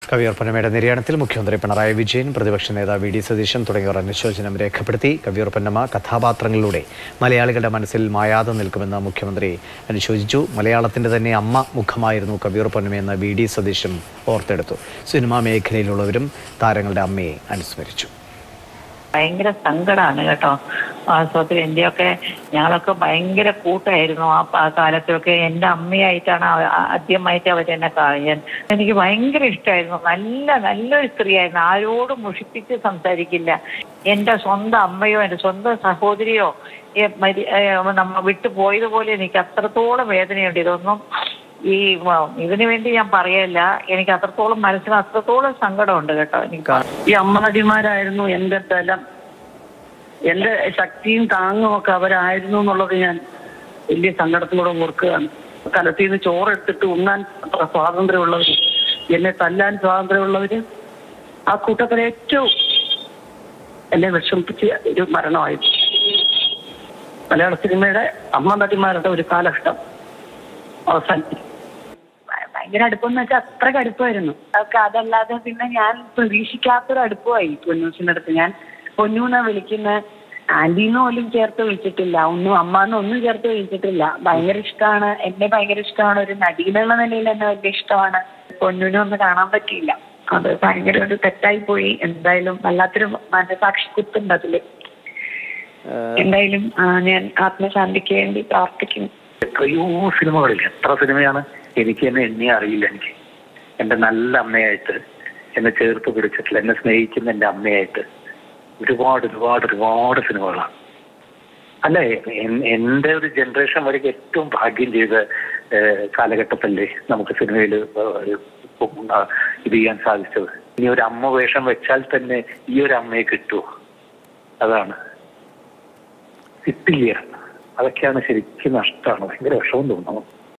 കവിയൂർ പൊന്നമ്മയുടെ നിര്യാണത്തിൽ മുഖ്യമന്ത്രി പിണറായി വിജയൻ, പ്രതിപക്ഷ നേതാവ് വി ഡി സതീശൻ തുടങ്ങിയവർ അനുശോചനം രേഖപ്പെടുത്തി. കവിയൂർ പൊന്നമ്മ കഥാപാത്രങ്ങളിലൂടെ മലയാളികളുടെ മനസ്സിൽ മായാതെ നിൽക്കുമെന്ന് മുഖ്യമന്ത്രി അനുശോചിച്ചു. മലയാളത്തിന്റെ തന്നെ അമ്മ മുഖമായിരുന്നു കവിയൂർ പൊന്നമ്മയെന്ന് വി ഡി സതീശൻ ഓർത്തെടുത്തു. സിനിമാ മേഖലയിലുള്ളവരും താരങ്ങളുടെ അമ്മയെ അനുസ്മരിച്ചു. ഭയങ്കര സങ്കടമാണ് കേട്ടോ. വാസ്തവത്തിൽ എന്റെയൊക്കെ ഞങ്ങളൊക്കെ ഭയങ്കര കൂട്ടായിരുന്നു ആ കാലത്തൊക്കെ. എൻ്റെ അമ്മയായിട്ടാണ് ആദ്യമായിട്ട് അവരെന്നെ കാണാൻ. എനിക്ക് ഭയങ്കര ഇഷ്ടമായിരുന്നു. നല്ലൊരു സ്ത്രീയായിരുന്നു. ആരോടും മുഷിപ്പിച്ച് സംസാരിക്കില്ല. എൻ്റെ സ്വന്തം അമ്മയോ എൻ്റെ സ്വന്തം സഹോദരിയോ നമ്മ വിട്ടു പോയതുപോലെ എനിക്ക് അത്രത്തോളം വേദനയുണ്ട്. ഇതൊന്നും ഇതിനു വേണ്ടി ഞാൻ പറയല്ല. എനിക്ക് അത്രത്തോളം മനസ്സിന് അത്രത്തോളം സങ്കടമുണ്ട് കേട്ടോ. എനിക്ക് ഈ അമ്മ നടിമാരായിരുന്നു എൻ്റെ ബലം, എൻ്റെ ശക്തിയും താങ്ങും ഒക്കെ അവരായിരുന്നു എന്നുള്ളത് ഞാൻ വലിയ സങ്കടത്തിലൂടെ ഓർക്കുകയാണ്. കലത്തിൽ നിന്ന് ചോറെടുത്തിട്ട് ഉണ്ണാൻ സ്വാതന്ത്ര്യമുള്ളവര്, എന്നെ തല്ലാൻ സ്വാതന്ത്ര്യമുള്ളവര്, ആ കൂട്ടത്തിൽ ഏറ്റവും എന്നെ വിഷമിപ്പിച്ച ഒരു മരണമായിരുന്നു. മലയാള സിനിമയുടെ അമ്മ നടിമാരുടെ ഒരു കാലഘട്ടം അവസാനിച്ചു. ഭയങ്കര അടുപ്പെന്ന് വെച്ചാൽ അത്രയ്ക്ക് അടുപ്പമായിരുന്നു. അതല്ലാതെ പിന്നെ ഞാൻ പ്രതീക്ഷിക്കാത്തൊരു അടുപ്പമായി പൊന്നൂസിന്റെ അടുത്ത്. ഞാൻ പൊന്നൂന്നാ വിളിക്കുന്ന, ആന്റീന്ന് പോലും ചേർത്ത് വിളിച്ചിട്ടില്ല, ഒന്നും അമ്മാന്ന് ഒന്നും ചേർത്ത് വിളിച്ചിട്ടില്ല. ഭയങ്കര ഇഷ്ടമാണ്, എന്നെ ഭയങ്കര ഇഷ്ടമാണ്. ഒരു നടീന്നുള്ള നിലയിൽ എന്നെ വലിയ ഇഷ്ടമാണ്. പൊന്നൂനെ ഒന്ന് കാണാൻ പറ്റിയില്ല. അത് ഭയങ്കര ഒരു തെറ്റായി പോയി. എന്തായാലും വല്ലാത്തൊരു മനസാക്ഷി കുത്തുണ്ട് അതില്. എന്തായാലും ഞാൻ ആത്മശാന്തിക്ക് വേണ്ടി പ്രാർത്ഥിക്കുന്നു. എത്രയോ സിനിമകളിൽ, എത്ര സിനിമയാണ് എനിക്ക് എന്നെ അറിയില്ല. എനിക്ക് എൻ്റെ നല്ല അമ്മയായിട്ട് എന്നെ ചേർത്ത് പിടിച്ചിട്ടില്ല, എന്നെ സ്നേഹിക്കുന്ന എൻ്റെ അമ്മയായിട്ട് ഒരുപാട് സിനിമകളാണ്. അല്ല, എൻ്റെ ഒരു ജനറേഷൻ വരെ ഏറ്റവും ഭാഗ്യം ചെയ്ത കാലഘട്ടത്തല്ലേ നമുക്ക് സിനിമയിൽ ഇത് ചെയ്യാൻ സാധിച്ചത്. ഇനി ഒരു അമ്മ വേഷം വെച്ചാൽ തന്നെ ഈ ഒരു അമ്മയെ കിട്ടുമോ? അതാണ്, കിട്ടില്ല. അതൊക്കെയാണ് ശരിക്കും നഷ്ടമാണ്. ഭയങ്കര വിഷമം തോന്നുന്നു.